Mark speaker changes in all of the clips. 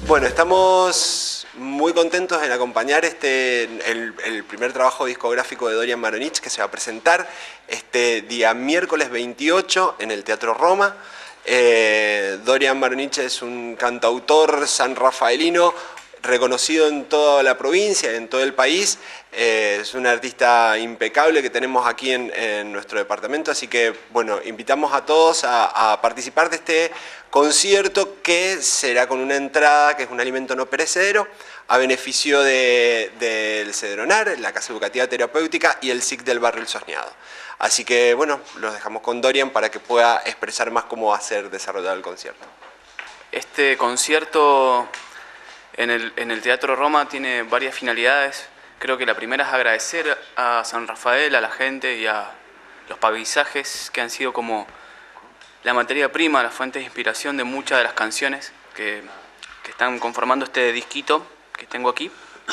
Speaker 1: Bueno, estamos muy contentos en acompañar el primer trabajo discográfico de Dorian Maronich, que se va a presentar este día miércoles 28 en el Teatro Roma. Dorian Maronich es un cantautor sanrafaelino reconocido en toda la provincia, en todo el país. Es un artista impecable que tenemos aquí en nuestro departamento, así que bueno, invitamos a todos a participar de este concierto, que será con una entrada que es un alimento no perecedero a beneficio del Cedronar, la Casa Educativa Terapéutica y el SIC del Barrio El Soñado. Así que bueno, los dejamos con Dorian para que pueda expresar más cómo va a ser desarrollado el concierto.
Speaker 2: Este concierto en el Teatro Roma tiene varias finalidades. Creo que la primera es agradecer a San Rafael, a la gente y a los paisajes que han sido como la materia prima, la fuente de inspiración de muchas de las canciones que están conformando este disquito que tengo aquí.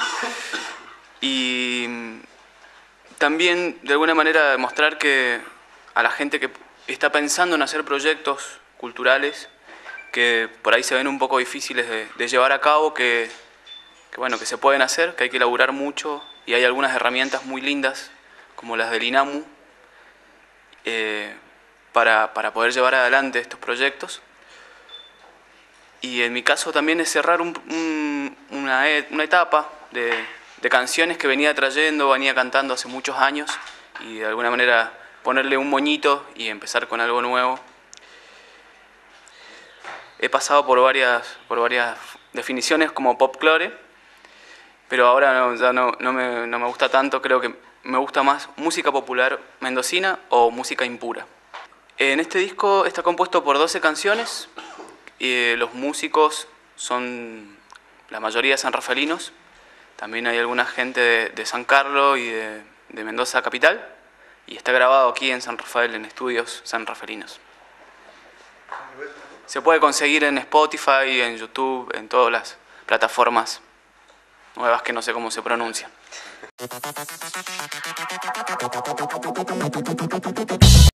Speaker 2: Y también de alguna manera demostrar que a la gente que está pensando en hacer proyectos culturales que por ahí se ven un poco difíciles de llevar a cabo, que se pueden hacer, que hay que elaborar mucho, y hay algunas herramientas muy lindas, como las del INAMU, para poder llevar adelante estos proyectos. Y en mi caso también es cerrar una etapa de canciones que venía cantando hace muchos años, y de alguna manera ponerle un moñito y empezar con algo nuevo. He pasado por varias definiciones como folclore, pero ahora ya no me gusta tanto. Creo que me gusta más música popular mendocina o música impura. En este disco está compuesto por 12 canciones. Los músicos son la mayoría sanrafaelinos. También hay alguna gente de San Carlos y de Mendoza capital. Y está grabado aquí en San Rafael, en estudios sanrafaelinos. Se puede conseguir en Spotify, en YouTube, en todas las plataformas nuevas que no sé cómo se pronuncian.